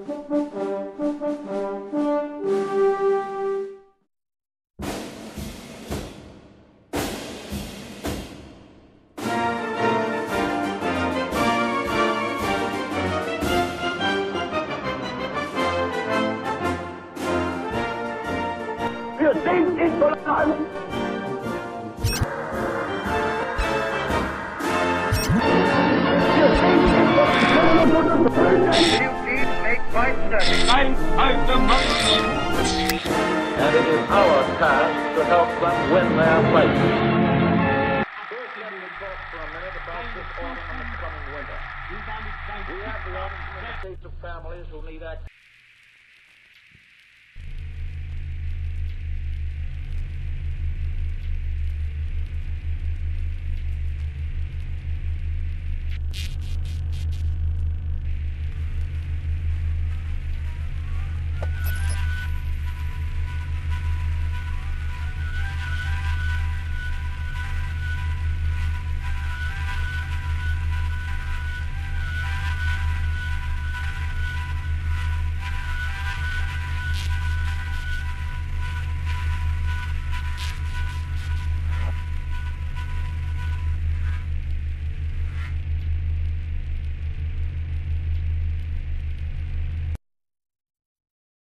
Wir sind intolerant. And it is our task to help them win their place. First, let me talk for a minute about this autumn and the coming winter. We have the autumn in the states of families who need action.